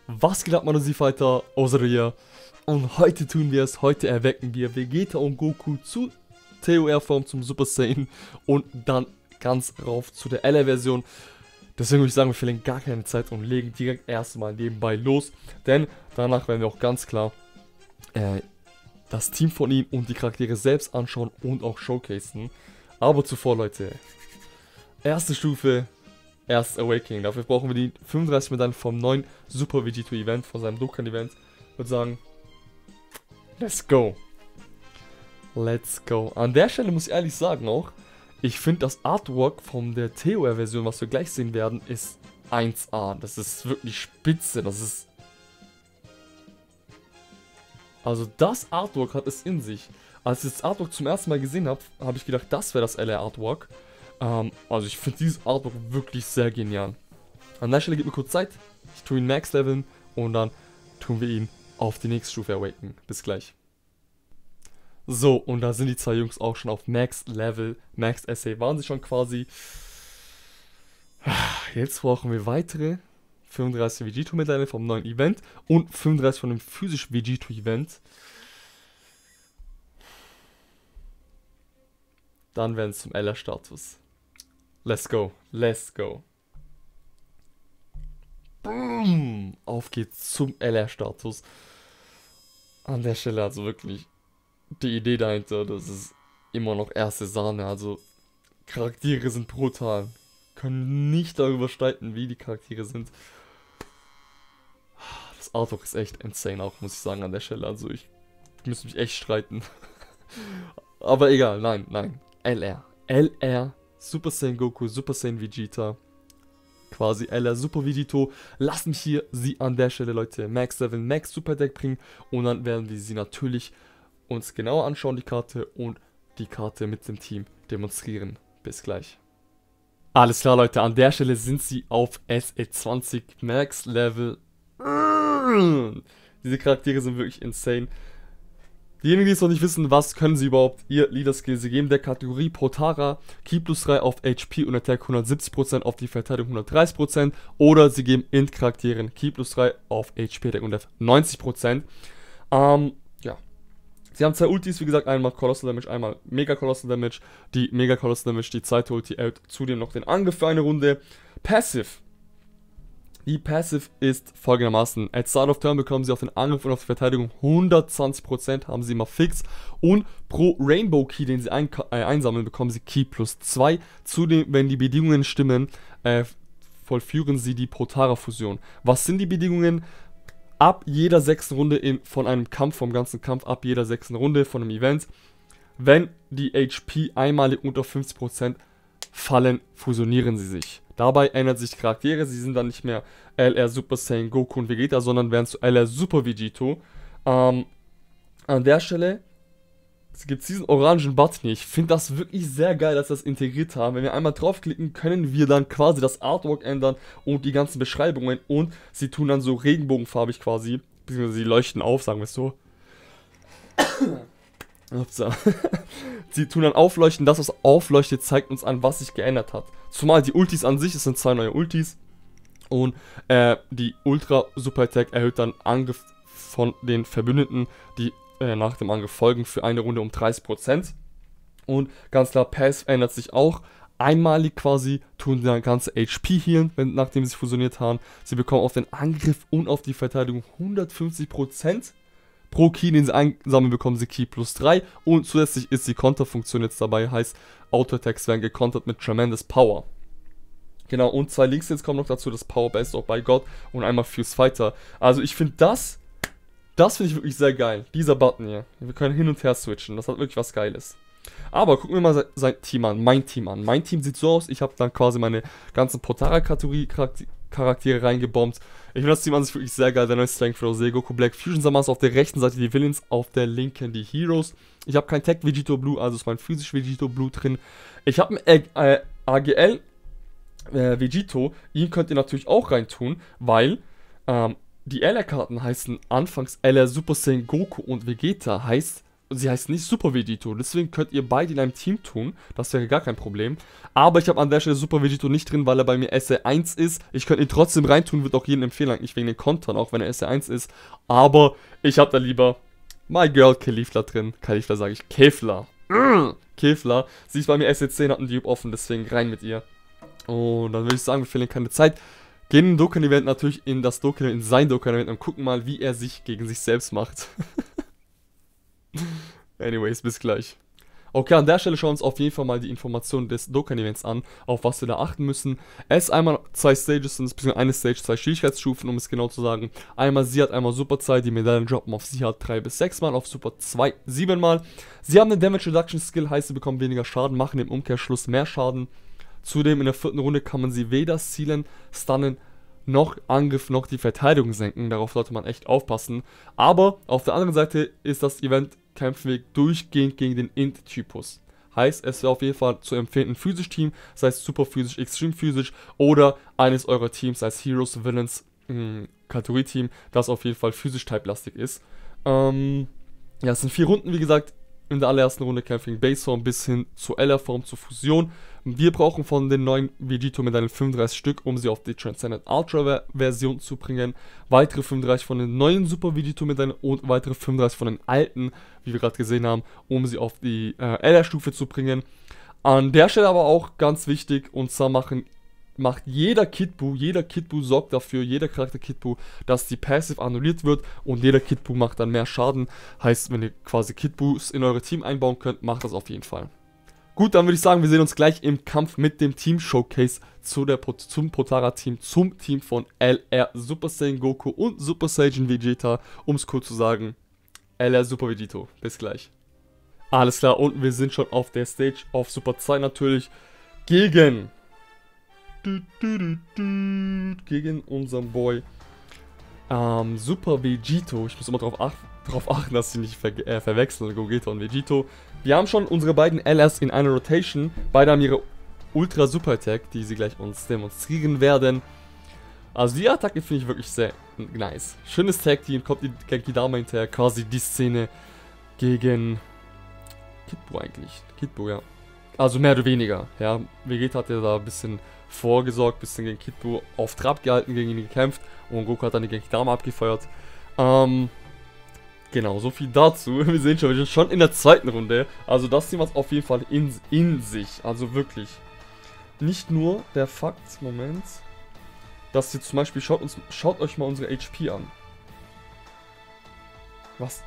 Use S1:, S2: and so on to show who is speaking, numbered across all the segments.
S1: Was geht ab, meine Z-Fighter? Osaria. Und heute tun wir es, heute erwecken wir Vegeta und Goku zu TOR-Form, zum Super Saiyan und dann ganz rauf zu der LR-Version. Deswegen würde ich sagen, wir verlieren gar keine Zeit und legen direkt erstmal nebenbei los, denn danach werden wir auch ganz klar das Team von ihm und die Charaktere selbst anschauen und auch showcasen. Aber zuvor, Leute, erste Stufe, erstes Awakening. Dafür brauchen wir die 35 Medaillen vom neuen Super Vegito Event, von seinem Dokkan Event. Ich würde sagen, let's go. Let's go. An der Stelle muss ich ehrlich sagen auch, ich finde das Artwork von der TOR-Version, was wir gleich sehen werden, ist 1A. Das ist wirklich spitze. Das ist... Also das Artwork hat es in sich. Als ich das Artwork zum ersten Mal gesehen habe, habe ich gedacht, das wäre das LR-Artwork. Also ich finde dieses Artwork wirklich sehr genial. An der Stelle gib mir kurz Zeit. Ich tue ihn Max leveln und dann tun wir ihn auf die nächste Stufe awaken. Bis gleich. So, und da sind die zwei Jungs auch schon auf Max Level, Max SA waren sie schon quasi. Jetzt brauchen wir weitere 35 Vegito-Medaillen vom neuen Event und 35 von dem physischen Vegito-Event. Dann werden es zum LR-Status. Let's go, let's go. Boom. Auf geht's zum LR-Status. An der Stelle also wirklich die Idee dahinter, das ist immer noch erste Sahne. Also Charaktere sind brutal. Können nicht darüber streiten, wie die Charaktere sind. Das Artwork ist echt insane auch, muss ich sagen, an der Stelle. Also ich müsste mich echt streiten. Aber egal, nein, nein. LR. LR, Super Saiyan Goku, Super Saiyan Vegeta. Quasi LR Super Vegito. Lass mich hier sie an der Stelle, Leute, Max Level, Max Super Deck bringen. Und dann werden wir sie natürlich uns genauer anschauen, die Karte, und die Karte mit dem Team demonstrieren. Bis gleich. Alles klar, Leute, an der Stelle sind sie auf SE20 Max Level. Diese Charaktere sind wirklich insane. Diejenigen, die es noch nicht wissen, was können sie überhaupt? Ihr Leader-Skill, sie geben der Kategorie Potara Ki plus 3 auf HP und Attack 170%, auf die Verteidigung 130%, oder sie geben Int-Charakteren Ki plus 3 auf HP, Attack und Def 90%. Ja. Sie haben zwei Ultis, wie gesagt, einmal Colossal Damage, einmal Mega Colossal Damage. Die Mega Colossal Damage, die zweite Ulti, erhöht zudem noch den Angriff für eine Runde. Passive. Die Passive ist folgendermaßen: At Start of Turn bekommen sie auf den Angriff und auf die Verteidigung 120%, haben sie immer fix. Und pro Rainbow Key, den sie einsammeln, bekommen sie Ki plus 2. Zudem, wenn die Bedingungen stimmen, vollführen sie die Potara-Fusion. Was sind die Bedingungen? Ab jeder 6. Runde von einem Kampf, vom ganzen Kampf, ab jeder 6. Runde von einem Event, wenn die HP einmalig unter 50% fallen, fusionieren sie sich. Dabei ändern sich Charaktere, sie sind dann nicht mehr LR Super Saiyan Goku und Vegeta, sondern werden zu LR Super Vegito. An der Stelle gibt es diesen orangen Button hier. Ich finde das wirklich sehr geil, dass sie das integriert haben. Wenn wir einmal draufklicken, können wir dann quasi das Artwork ändern und die ganzen Beschreibungen, und sie tun dann so regenbogenfarbig quasi, beziehungsweise sie leuchten auf, sagen wir es so. Sie tun dann aufleuchten, das, was aufleuchtet, zeigt uns an, was sich geändert hat. Zumal die Ultis an sich, es sind zwei neue Ultis, und die Ultra Super Attack erhöht dann Angriff von den Verbündeten, die nach dem Angriff folgen, für eine Runde um 30%. Und ganz klar, Pass ändert sich auch. Einmalig quasi tun sie dann ganze HP healen, nachdem sie fusioniert haben. Sie bekommen auf den Angriff und auf die Verteidigung 150%. Pro Ki, den sie einsammeln, bekommen sie Ki plus 3. Und zusätzlich ist die Konterfunktion jetzt dabei, heißt, Auto-Attacks werden gekontert mit Tremendous Power. Genau, und zwei Links jetzt kommen noch dazu, das Power Best auch bei God und einmal Fuse Fighter. Also ich finde das finde ich wirklich sehr geil, dieser Button hier. Wir können hin und her switchen, das hat wirklich was Geiles. Aber gucken wir mal sein Team an, mein Team an. Mein Team sieht so aus, ich habe dann quasi meine ganzen Potara-Charaktere reingebombt. Ich finde das Team an sich wirklich sehr geil. Der neue Strength Rose, Goku Black, Fusion Samas auf der rechten Seite, die Villains, auf der linken die Heroes. Ich habe kein Tech Vegito Blue, also ist mein physisch Vegito Blue drin. Ich habe ein AGL Vegito, ihn könnt ihr natürlich auch reintun, weil die LR-Karten heißen anfangs LR Super Saiyan Goku und Vegeta, heißt sie heißt nicht Super Vegito, deswegen könnt ihr beide in einem Team tun, das wäre gar kein Problem. Aber ich habe an der Stelle Super Vegito nicht drin, weil er bei mir SR1 ist. Ich könnte ihn trotzdem reintun, würde auch jedem empfehlen, eigentlich wegen den Kontern, auch wenn er SR1 ist. Aber ich habe da lieber My Girl Kefla drin. Kefla sage ich, Kefla. Kefla. Sie ist bei mir SR10, hat einen Dupe offen, deswegen rein mit ihr. Und dann würde ich sagen, wir verlieren keine Zeit. Gehen im Dokkan-Event natürlich in das Dokkan, in sein Dokkan-Event und gucken mal, wie er sich gegen sich selbst macht. Anyways, bis gleich. Okay, an der Stelle schauen wir uns auf jeden Fall mal die Informationen des Dokkan-Events an, auf was wir da achten müssen. Es ist einmal 2 Stages, beziehungsweise eine Stage, 2 Schwierigkeitsstufen, um es genau zu sagen. Einmal sie hat einmal Superzeit, die Medaillen droppen auf sie hat 3 bis 6 Mal, auf Super 2 7 Mal. Sie haben eine Damage Reduction Skill, heißt sie bekommen weniger Schaden, machen im Umkehrschluss mehr Schaden. Zudem in der 4. Runde kann man sie weder sealen, stunnen, noch Angriff, noch die Verteidigung senken. Darauf sollte man echt aufpassen. Aber auf der anderen Seite ist das Event Kampfweg durchgehend gegen den Int-Typus. Heißt, es wäre auf jeden Fall zu empfehlen, ein Physisch-Team, sei es super physisch, extrem physisch, oder eines eurer Teams, sei es Heroes, Villains, Kategorie-Team, das auf jeden Fall physisch-type-lastig ist. Ja, es sind 4 Runden, wie gesagt. In der allerersten Runde kämpfen gegen Baseform bis hin zur LR-Form, zur Fusion. Wir brauchen von den neuen Vegito-Medaillen 35 Stück, um sie auf die Transcendent Ultra-Version zu bringen. Weitere 35 von den neuen Super Vegito-Medaillen und weitere 35 von den alten, wie wir gerade gesehen haben, um sie auf die LR-Stufe zu bringen. An der Stelle aber auch ganz wichtig, und zwar macht jeder Kid-Buu sorgt dafür, jeder Charakter Kid-Buu, dass die Passive annulliert wird und jeder Kid-Buu macht dann mehr Schaden. Heißt, wenn ihr quasi Kid-Boos in eure Team einbauen könnt, macht das auf jeden Fall. Gut, dann würde ich sagen, wir sehen uns gleich im Kampf mit dem Team-Showcase zum Potara-Team, zum Team von LR Super Saiyan Goku und Super Saiyan Vegeta, um es kurz zu sagen, LR Super Vegito. Bis gleich. Alles klar, und wir sind schon auf der Stage, auf Super 2 natürlich, gegen unseren Boy Super Vegito. Ich muss immer darauf achten, dass sie nicht verwechseln, Gogeta und Vegito. Wir haben schon unsere beiden LRs in einer Rotation. Beide haben ihre Ultra Super Attack, die sie gleich uns demonstrieren werden. Also die Attacke finde ich wirklich sehr nice. Schönes Tag Team, kommt die Genki Dama hinterher, quasi die Szene gegen Kid-Buu eigentlich. Kid-Buu, ja. Also mehr oder weniger, ja. Vegeta hat ja da ein bisschen vorgesorgt, ein bisschen gegen Kid-Buu auf Trab gehalten, gegen ihn gekämpft und Goku hat dann die Genki Dama abgefeuert. Genau, so viel dazu. Wir sehen schon, wir sind schon in der 2. Runde. Also das Team hat auf jeden Fall in sich, also wirklich. Nicht nur der Fakt, Moment, dass ihr zum Beispiel, schaut euch mal unsere HP an. Was?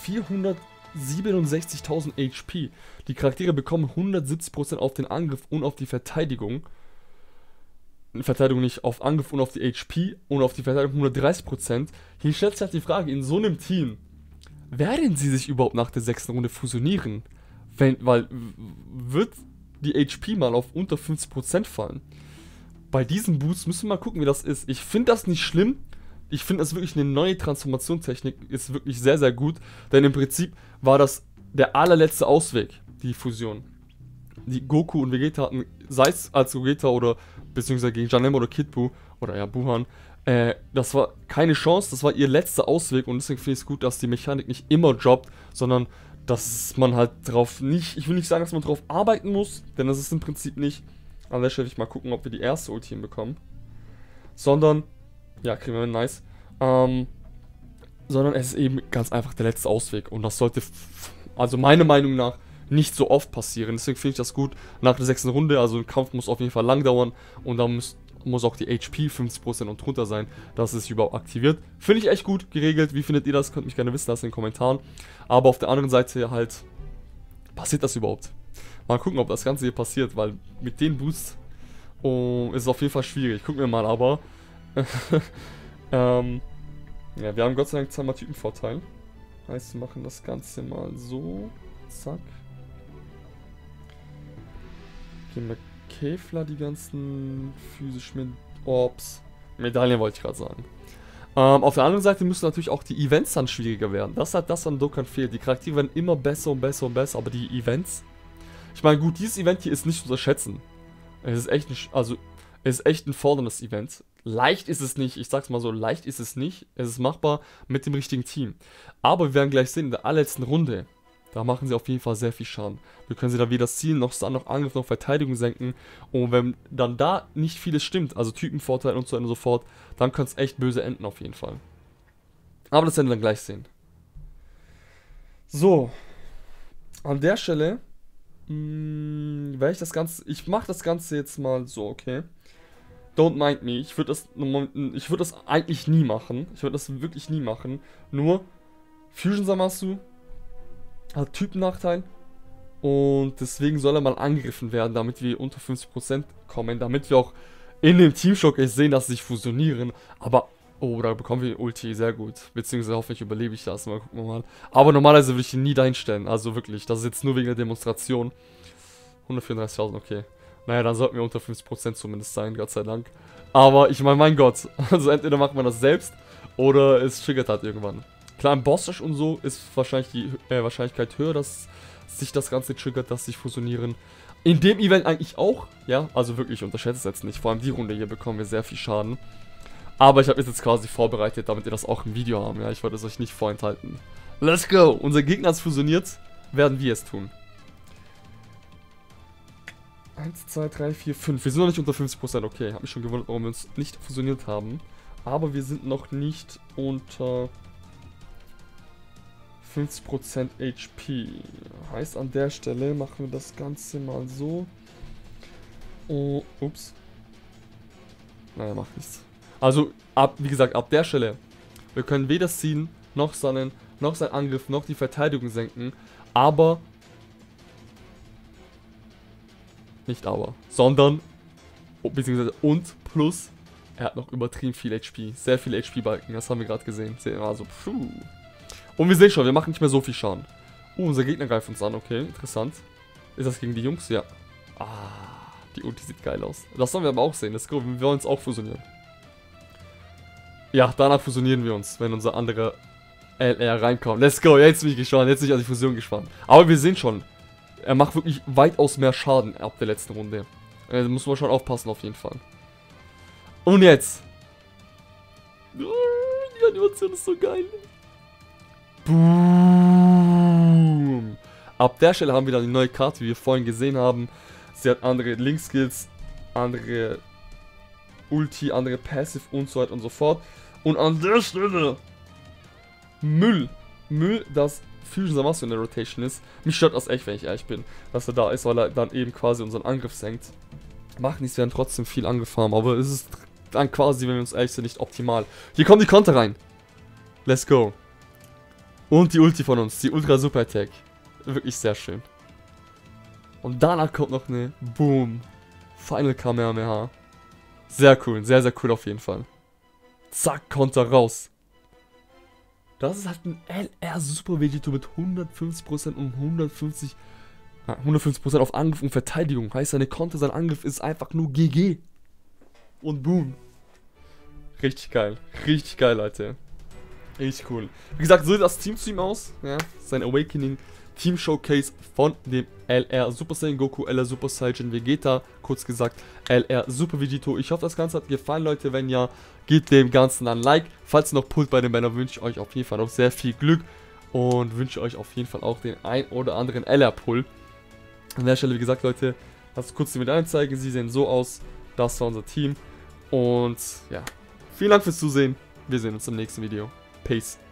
S1: 467.000 HP. Die Charaktere bekommen 170% auf den Angriff und auf die Verteidigung. Verteidigung nicht, auf Angriff und auf die HP und auf die Verteidigung 130%. Hier stellt sich halt die Frage, in so einem Team, werden sie sich überhaupt nach der 6. Runde fusionieren? Weil wird die HP mal auf unter 50% fallen? Bei diesem Boost müssen wir mal gucken, wie das ist. Ich finde das nicht schlimm. Ich finde das wirklich eine neue Transformationstechnik. Ist wirklich sehr, sehr gut. Denn im Prinzip war das der allerletzte Ausweg, die Fusion. Die Goku und Vegeta hatten, sei es als Gogeta oder beziehungsweise gegen Janemba oder Kid-Buu oder ja, Buhan, das war keine Chance, das war ihr letzter Ausweg und deswegen finde ich es gut, dass die Mechanik nicht immer droppt, sondern dass man halt drauf nicht, ich will nicht sagen, dass man drauf arbeiten muss, denn das ist im Prinzip nicht. An der Stelle will ich mal gucken, ob wir die erste Ulti hinbekommen. Sondern, ja, kriegen wir nice. Sondern es ist eben ganz einfach der letzte Ausweg und das sollte, also meiner Meinung nach, nicht so oft passieren. Deswegen finde ich das gut nach der 6. Runde, also ein Kampf muss auf jeden Fall lang dauern und da muss auch die HP 50% und drunter sein, dass es sich überhaupt aktiviert. Finde ich echt gut geregelt. Wie findet ihr das? Könnt mich gerne wissen lassen in den Kommentaren. Aber auf der anderen Seite halt, passiert das überhaupt? Mal gucken, ob das Ganze hier passiert, weil mit den Boosts ist es auf jeden Fall schwierig. Gucken wir mal, aber ja, wir haben Gott sei Dank zweimal Typenvorteil. Heißt, wir machen das Ganze mal so. Zack. Geben wir Kefla die ganzen physischen Orbs. Medaillen wollte ich gerade sagen. Auf der anderen Seite müssen natürlich auch die Events dann schwieriger werden. Das hat das an Dokkan fehlt. Die Charaktere werden immer besser und besser und besser, aber die Events. Ich meine, gut, dieses Event hier ist nicht zu unterschätzen. Es ist echt ein forderndes Event. Leicht ist es nicht, ich sag's mal so, leicht ist es nicht. Es ist machbar mit dem richtigen Team. Aber wir werden gleich sehen, in der allerletzten Runde Da machen sie auf jeden Fall sehr viel Schaden. Wir können sie da weder zielen, noch Angriff, noch Verteidigung senken. Und wenn dann da nicht vieles stimmt, also Typenvorteil und so weiter und so fort, dann kann es echt böse enden auf jeden Fall. Aber das werden wir dann gleich sehen. So. An der Stelle werde ich das Ganze, ich mache das Ganze jetzt mal so, okay? Don't mind me, ich würde das eigentlich nie machen. Ich würde das wirklich nie machen. Nur, Fusion Zamasu hat Typennachteil. Und deswegen soll er mal angegriffen werden, damit wir unter 50% kommen. Damit wir auch in dem Team Showcase sehen, dass sie sich fusionieren. Aber, oh, da bekommen wir Ulti, sehr gut. Beziehungsweise hoffentlich überlebe ich das. Mal gucken wir mal. Aber normalerweise würde ich ihn nie dahin stellen. Also wirklich, das ist jetzt nur wegen der Demonstration. 134.000, okay. Naja, dann sollten wir unter 50% zumindest sein, Gott sei Dank. Aber ich meine, mein Gott. Also entweder macht man das selbst oder es triggert halt irgendwann. Klar, im Boss-Rush und so ist wahrscheinlich die Wahrscheinlichkeit höher, dass sich das Ganze triggert, dass sich fusionieren. In dem Event eigentlich auch, ja, also wirklich, unterschätzt es jetzt nicht. Vor allem die Runde hier bekommen wir sehr viel Schaden. Aber ich habe es jetzt quasi vorbereitet, damit ihr das auch im Video haben, ja, ich wollte es euch nicht vorenthalten. Let's go! Unser Gegner ist fusioniert, werden wir es tun. 1, 2, 3, 4, 5. Wir sind noch nicht unter 50%, okay. Hab mich schon gewundert, warum wir uns nicht fusioniert haben. Aber wir sind noch nicht unter 50% HP. Heißt, an der Stelle machen wir das Ganze mal so. Oh, ups. Naja, macht nichts. Also, wie gesagt, ab der Stelle. Wir können weder ziehen, noch seinen Angriff, noch die Verteidigung senken. Aber... Nicht aber, sondern, beziehungsweise und plus, er hat noch übertrieben viel HP. Sehr viele HP-Balken, das haben wir gerade gesehen. Also, puh. Und wir sehen schon, wir machen nicht mehr so viel Schaden. Unser Gegner greift uns an, okay, interessant. Ist das gegen die Jungs? Ja. Ah, die Ulti sieht geil aus. Das sollen wir aber auch sehen, let's go, wir wollen uns auch fusionieren. Ja, danach fusionieren wir uns, wenn unser anderer LR reinkommt. Let's go, jetzt bin ich gespannt, jetzt bin ich an die Fusion gespannt. Aber wir sehen schon, er macht wirklich weitaus mehr Schaden ab der letzten Runde. Da muss man schon aufpassen auf jeden Fall. Und jetzt. Oh, die Animation ist so geil. Boom. Ab der Stelle haben wir dann die neue Karte, wie wir vorhin gesehen haben. Sie hat andere Link-Skills, andere Ulti, andere Passive und so weiter und so fort. Und an der Stelle Müll, das Fusion Zamasu in der Rotation ist. Mich stört das echt, wenn ich ehrlich bin, dass er da ist, weil er dann eben quasi unseren Angriff senkt. Machen nichts, werden trotzdem viel angefahren, aber es ist dann quasi, wenn wir uns ehrlich sind, nicht optimal. Hier kommen die Konter rein. Let's go. Und die Ulti von uns, die Ultra Super Attack. Wirklich sehr schön. Und danach kommt noch eine Boom. Final Kamehameha. Sehr cool, sehr, sehr cool auf jeden Fall. Zack, Konter raus. Das ist halt ein LR Super Vegito mit 150% und 150% auf Angriff und Verteidigung. Heißt, seine Konter, sein Angriff ist einfach nur GG. Und boom. Richtig geil, Leute. Richtig cool. Wie gesagt, so sieht das Team zu ihm aus. Ja, sein Awakening Team Showcase von dem LR Super Saiyan Goku, LR Super Saiyan Vegeta, kurz gesagt LR Super Vegito. Ich hoffe, das Ganze hat gefallen, Leute. Wenn ja, gebt dem Ganzen ein Like. Falls ihr noch pullt bei den Bannern, wünsche ich euch auf jeden Fall noch sehr viel Glück und wünsche euch auf jeden Fall auch den ein oder anderen LR-Pull. An der Stelle, wie gesagt, Leute, das kurz die Medaillen zeigen. Sie sehen so aus. Das war unser Team. Und ja, vielen Dank fürs Zusehen. Wir sehen uns im nächsten Video. Peace.